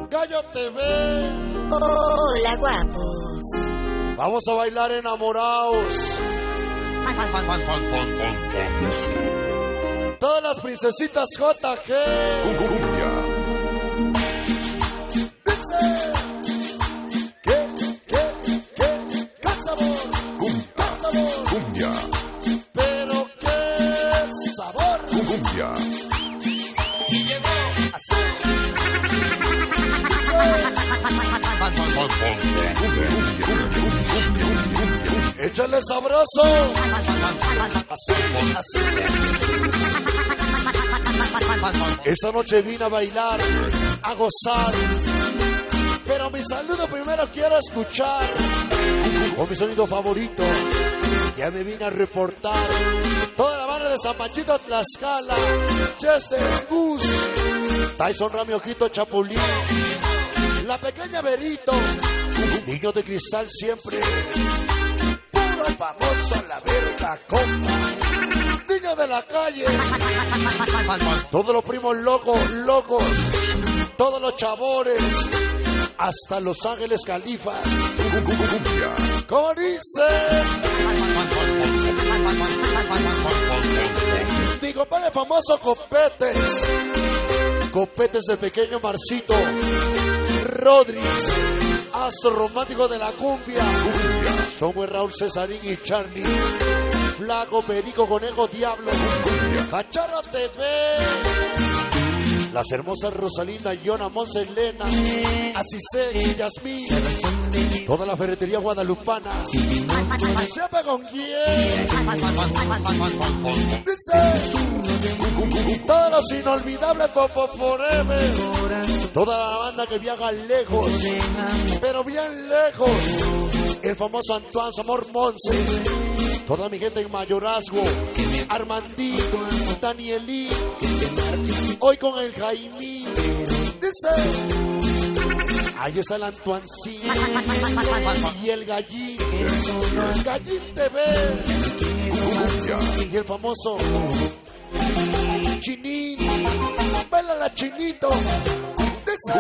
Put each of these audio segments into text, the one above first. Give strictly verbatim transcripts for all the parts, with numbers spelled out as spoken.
Gallo T V. Hola, guapos. Vamos a bailar enamorados. Todas las princesitas J G. Cumbia. Dice. ¿Qué? ¿Qué? ¿Qué? ¿Qué sabor? ¿Qué sabor? Cumbia. Pero qué sabor. Cumbia. Así. Échale sabroso. Así, así. Esta noche vine a bailar, a gozar. Pero mi saludo primero quiero escuchar. Con mi sonido favorito. Ya me vine a reportar. Toda la banda de San Panchito, Tlaxcala. Chester, Gus, Tyson, Rami, Ojito, Chapulín. La pequeña Berito. Niño de cristal siempre. Puro famoso a la verga, compa. Niño de la calle. Todos los primos locos, locos. Todos los chavores. Hasta Los Ángeles Califas. ¿Cómo dice? Mi compadre famoso Copetes. Copetes del pequeño Marcito. Rodríguez, astro romántico de la cumbia. Somos Raúl, Cesarín y Charlie. Flaco, Perico, Conejo, Diablo. Cacharro T V. Las hermosas Rosalinda, Yona, Monse, Elena, Asisek, Yasmín. Toda la ferretería guadalupana. ¿Sepa con quién? Dice. Todos los inolvidables Popo Forever. Toda la banda que viaja lejos, pero bien lejos. El famoso Antoine Zamor Monse. Toda mi gente en Mayorazgo. Armandito, Danielín. Hoy con el Jaimí. Dice. Ahí está el Antoancín y el Gallín. Gallín T V. Y el famoso Chinín. Baila Chinito. Dice.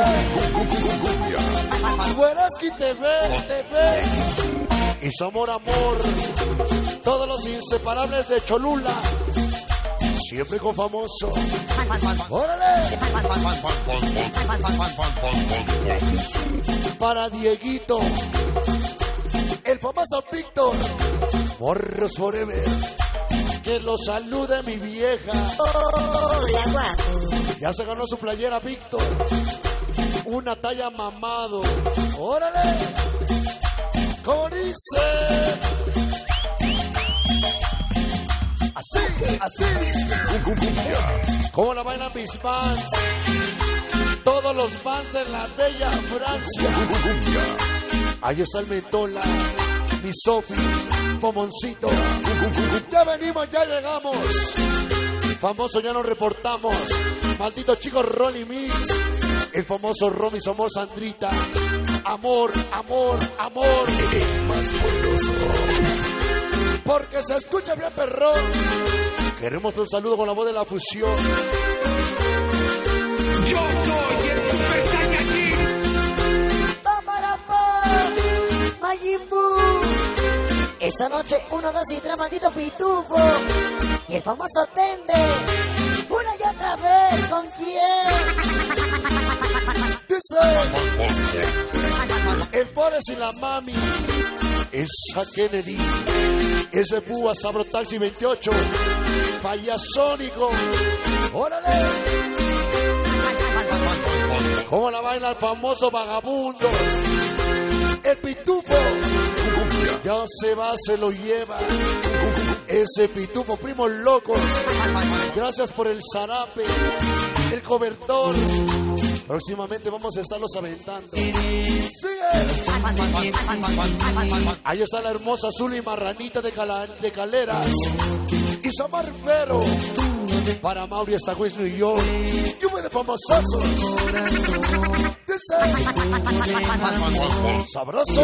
Güeraski T V. T V. Y su amor, amor. Todos los inseparables de Cholula. Siempre con famoso. ¡Órale! Para Dieguito. El famoso Víctor. Morros Forever. Que lo salude mi vieja. Hola, guapos. Ya se ganó su playera Víctor. Una talla mamado. ¡Órale! ¿Cómo dice? Así, así. ¿Cómo la bailan mis fans? Todos los fans de la bella Francia. Ahí está el Mentola, mi Sofi, Pomoncito. Ya venimos, ya llegamos. Famoso, ya nos reportamos. Maldito chico Ronnie Mix. El famoso Romy Somos Sandrita. Amor, amor, amor. Porque se escucha bien perrón. Queremos un saludo con la voz de la fusión. Yo soy el Super Saiyajin. ¡Paparapá! ¡Majin Buu! Esa noche, uno, dos y tres, maldito pitufo. Y el famoso Tende. Una y otra vez, ¿con quién? Dice. El Forest y la Mami. Esa Kennedy. Ese Púa Sabro Taxi veintiocho. Payasónico. ¡Órale! ¿Cómo la baila el famoso Vagabundos? El Pitufo. Ya se va, se lo lleva. Ese Pitufo, primos locos. Gracias por el zarape. El cobertor. Próximamente vamos a estarlos aventando. ¡Sigue! Ahí está la hermosa Zuli Marranita de, Cala, de Caleras. Y Samar Ferro. Para Mauri hasta Juez, New York. Lluvia de famosos. Sabroso.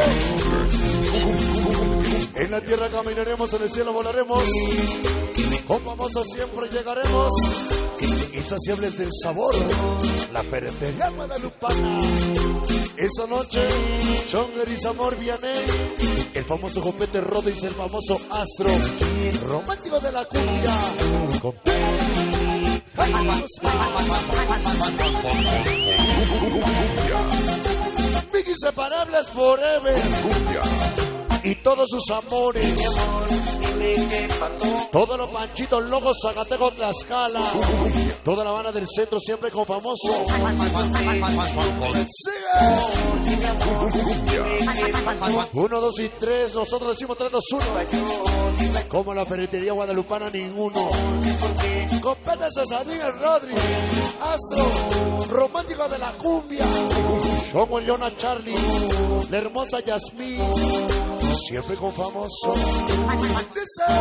En la tierra caminaremos, en el cielo volaremos. Con famosos siempre llegaremos. Insaciables del sabor, la ferretería guadalupana. Esa noche, Chonger y Zamor Vianney, el famoso Copete Rodríguez, el famoso Astro, romántico de la cumbia. Con... Big Inseparables Forever y todos sus amores. Todos los panchitos locos, Zacatecos, Tlaxcala. Toda la Habana del centro siempre con famoso. ¡Sigue! Uno, dos y tres. Nosotros decimos tres, dos, uno. Como la ferretería guadalupana, ninguno. Compete Cesarín Rodríguez, Astro, romántico de la cumbia. Como el Jonah Charlie, la hermosa Yasmín. Siempre con famoso. Dice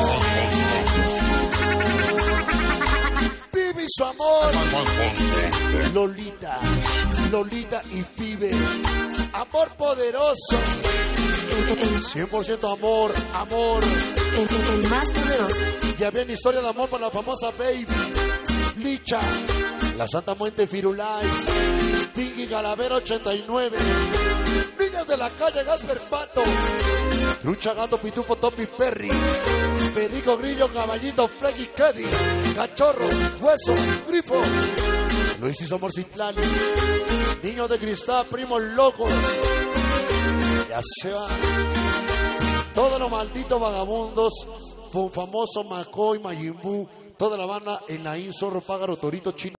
Pibe y su amor. Lolita, Lolita y Pibe. Amor poderoso. cien por ciento amor, amor. El más poderoso. Ya viene historia de amor para la famosa Baby. Licha, la Santa Muerte Firulais, Pinky Calavera ochenta y nueve. Niñas de la calle Gasper Pato, Lucha Gato Pitufo Topi Perry, Perico Grillo Caballito Freddy Keddy, Cachorro, Hueso, Grifo, Luis y Somor Citlali, Niños de Cristal, Primos Locos. Ya se va. Todos los malditos vagabundos, con famoso Macoy, Mayimbu, toda la Habana en la Zorro, Pájaro, Torito, Chino.